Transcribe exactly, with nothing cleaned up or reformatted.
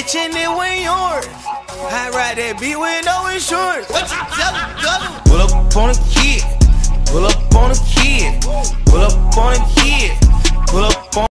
bitch and it went yours. I ride that beat with no insurance. What you tell him, Pull up on the